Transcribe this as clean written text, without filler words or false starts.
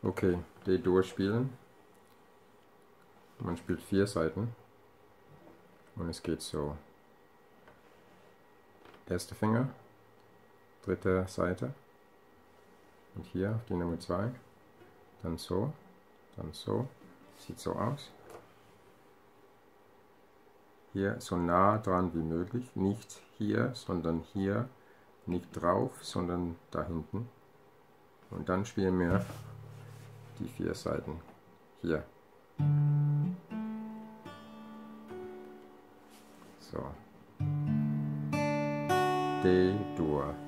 Okay, D-Dur spielen. Man spielt 4 Seiten und es geht so. Erster Finger, dritte Seite und hier auf die Nummer 2, dann so, sieht so aus. Hier so nah dran wie möglich, nicht hier, sondern hier, nicht drauf, sondern da hinten. Und dann spielen wir die 4 Seiten hier. So. D-Dur.